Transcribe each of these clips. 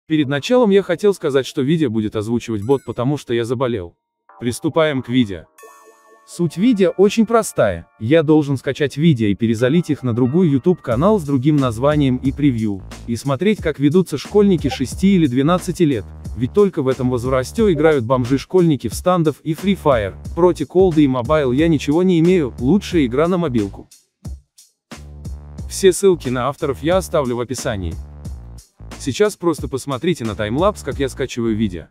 Перед началом я хотел сказать, что видео будет озвучивать бот, потому что я заболел. Приступаем к видео. Суть видео очень простая. Я должен скачать видео и перезалить их на другой YouTube канал с другим названием и превью, и смотреть, как ведутся школьники 6 или 12 лет. Ведь только в этом возрасте играют бомжи-школьники в стандов и Free Fire. Против Колды и Mobile я ничего не имею, лучшая игра на мобилку. Все ссылки на авторов я оставлю в описании. Сейчас просто посмотрите на таймлапс, как я скачиваю видео.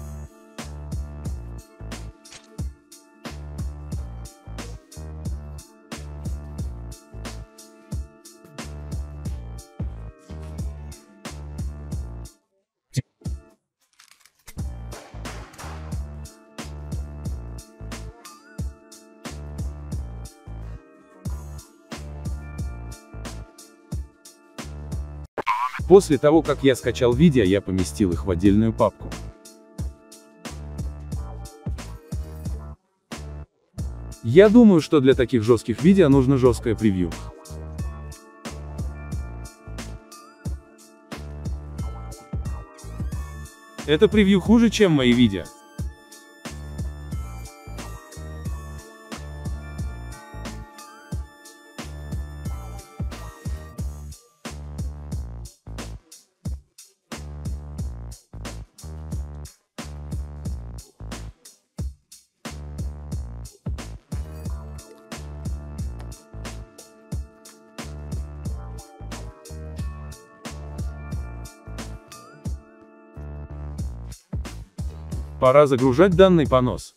После того, как я скачал видео, я поместил их в отдельную папку. Я думаю, что для таких жестких видео нужно жесткое превью. Это превью хуже, чем мои видео. Пора загружать данный понос.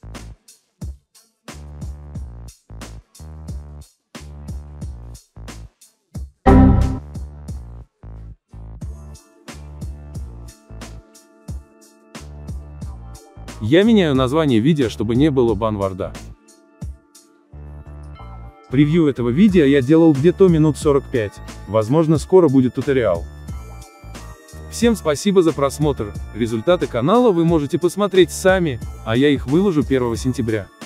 Я меняю название видео, чтобы не было банворда. Превью этого видео я делал где-то минут 45, возможно, скоро будет туториал. Всем спасибо за просмотр, результаты канала вы можете посмотреть сами, а я их выложу 1 сентября.